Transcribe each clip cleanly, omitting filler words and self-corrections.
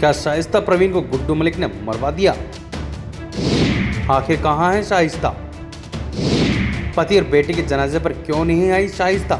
क्या शाइस्ता परवीन को गुड्डू मलिक ने मरवा दिया? आखिर कहां है शाइस्ता? पति और बेटे के जनाजे पर क्यों नहीं आई शाइस्ता?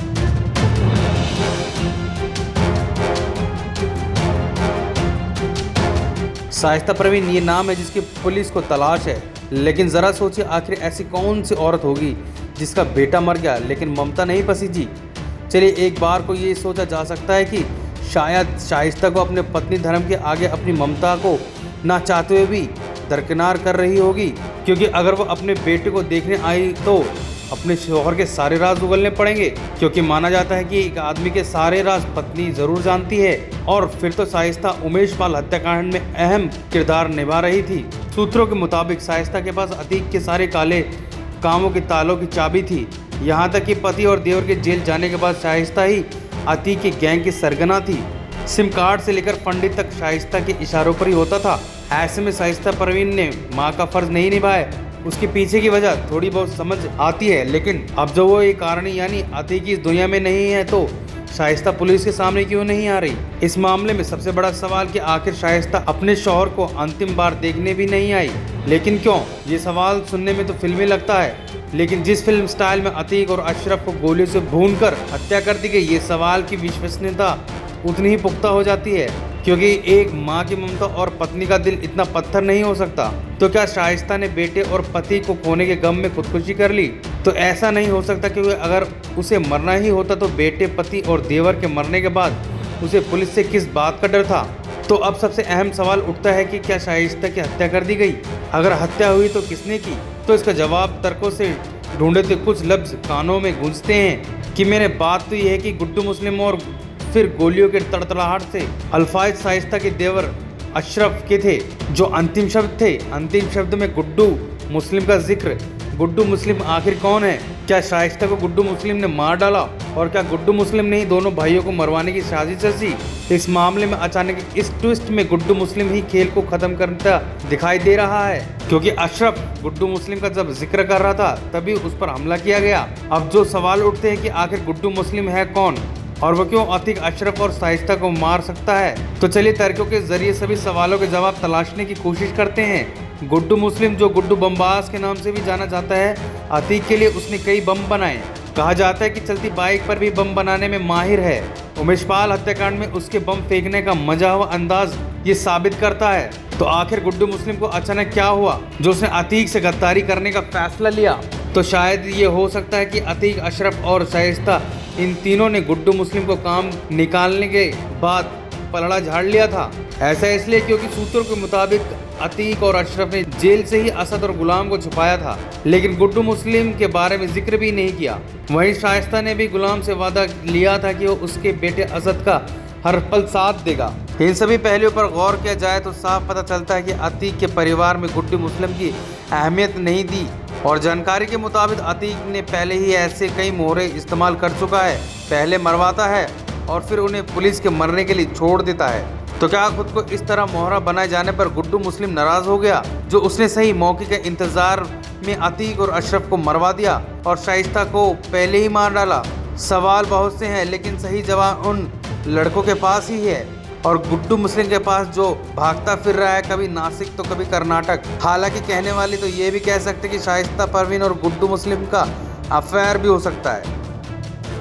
शाइस्ता परवीन ये नाम है जिसकी पुलिस को तलाश है, लेकिन जरा सोचिए आखिर ऐसी कौन सी औरत होगी जिसका बेटा मर गया लेकिन ममता नहीं पसीजी। चलिए एक बार को ये सोचा जा सकता है कि शायद शाइस्ता को अपने पत्नी धर्म के आगे अपनी ममता को ना चाहते हुए भी दरकिनार कर रही होगी, क्योंकि अगर वो अपने बेटे को देखने आई तो अपने शौहर के सारे राज उगलने पड़ेंगे, क्योंकि माना जाता है कि एक आदमी के सारे राज पत्नी जरूर जानती है। और फिर तो शाइस्ता उमेश पाल हत्याकांड में अहम किरदार निभा रही थी। सूत्रों के मुताबिक शाइस्ता के पास अतीक के सारे काले कामों के तालों की चाबी थी। यहाँ तक कि पति और देवर के जेल जाने के बाद शाइस्ता ही अतीक के गैंग की सरगना थी। सिम कार्ड से लेकर पंडित तक शाइस्ता के इशारों पर ही होता था। ऐसे में शाइस्ता परवीन ने माँ का फर्ज नहीं निभाया। उसके पीछे की वजह थोड़ी बहुत समझ आती है, लेकिन अब जो वो एक कारण यानी अतीक इस दुनिया में नहीं है तो शाइस्ता पुलिस के सामने क्यों नहीं आ रही? इस मामले में सबसे बड़ा सवाल कि आखिर शाइस्ता अपने शौहर को अंतिम बार देखने भी नहीं आई। लेकिन क्यों? ये सवाल सुनने में तो फिल्मी लगता है, लेकिन जिस फिल्म स्टाइल में अतीक और अशरफ को गोलियों से भूनकर हत्या कर दी गई, ये सवाल की विश्वसनीयता उतनी ही पुख्ता हो जाती है, क्योंकि एक माँ की ममता और पत्नी का दिल इतना पत्थर नहीं हो सकता। तो क्या शाइस्ता ने बेटे और पति को खोने के गम में खुदकुशी कर ली? तो ऐसा नहीं हो सकता, क्योंकि अगर उसे मरना ही होता तो बेटे, पति और देवर के मरने के बाद उसे पुलिस से किस बात का डर था? तो अब सबसे अहम सवाल उठता है कि क्या शाइस्ता की हत्या कर दी गई? अगर हत्या हुई तो किसने की? तो इसका जवाब तर्कों से ढूंढते कुछ लफ्ज कानों में गूंजते हैं कि मेरे बात तो यह है कि गुड्डू मुस्लिम और फिर गोलियों के तड़तड़ाहट से अल्फाज शाइस्ता के देवर अशरफ के थे जो अंतिम शब्द थे। अंतिम शब्द में गुड्डू मुस्लिम का जिक्र। गुड्डू मुस्लिम आखिर कौन है? क्या शाइस्ता को गुड्डू मुस्लिम ने मार डाला? और क्या गुड्डू मुस्लिम ने ही दोनों भाइयों को मरवाने की साजिश रची? इस मामले में अचानक इस ट्विस्ट में गुड्डू मुस्लिम ही खेल को खत्म करता दिखाई दे रहा है, क्योंकि अशरफ गुड्डू मुस्लिम का जब जिक्र कर रहा था तभी उस पर हमला किया गया। अब जो सवाल उठते हैं कि आखिर गुड्डू मुस्लिम है कौन और वो क्यों अतीक, अशरफ और शाइस्ता को मार सकता है? तो चलिए तर्कों के जरिए सभी सवालों के जवाब तलाशने की कोशिश करते हैं। गुड्डू मुस्लिम, जो गुड्डू बमबाज के नाम से भी जाना जाता है, अतीक के लिए उसने कई बम बनाए। कहा जाता है कि चलती बाइक पर भी बम बनाने में माहिर है। उमेश पाल हत्याकांड में उसके बम फेंकने का मजा हुआ अंदाज ये साबित करता है। तो आखिर गुड्डू मुस्लिम को अचानक क्या हुआ जो उसने अतीक से गद्दारी करने का फैसला लिया? तो शायद ये हो सकता है कि अतीक, अशरफ और शाइस्ता इन तीनों ने गुड्डू मुस्लिम को काम निकालने के बाद पलड़ा झाड़ लिया था। ऐसा इसलिए क्योंकि सूत्रों के मुताबिक अतीक और अशरफ ने जेल से ही असद और गुलाम को छुपाया था, लेकिन गुड्डू मुस्लिम के बारे में जिक्र भी नहीं किया। वहीं शाइस्ता ने भी गुलाम से वादा लिया था कि वो उसके बेटे असद का हर पल साथ देगा। इन सभी पहलुओं पर गौर किया जाए तो साफ पता चलता है कि अतीक के परिवार में गुड्डू मुस्लिम की अहमियत नहीं दी, और जानकारी के मुताबिक अतीक ने पहले ही ऐसे कई मोहरे इस्तेमाल कर चुका है। पहले मरवाता है और फिर उन्हें पुलिस के मरने के लिए छोड़ देता है। तो क्या खुद को इस तरह मोहरा बनाए जाने पर गुड्डू मुस्लिम नाराज हो गया, जो उसने सही मौके के इंतजार में अतीक और अशरफ को मरवा दिया और शाइस्ता को पहले ही मार डाला? सवाल बहुत से हैं, लेकिन सही जवाब उन लड़कों के पास ही है, और गुड्डू मुस्लिम के पास जो भागता फिर रहा है, कभी नासिक तो कभी कर्नाटक। हालांकि कहने वाले तो ये भी कह सकते कि शाइस्ता परवीन और गुड्डू मुस्लिम का अफेयर भी हो सकता है।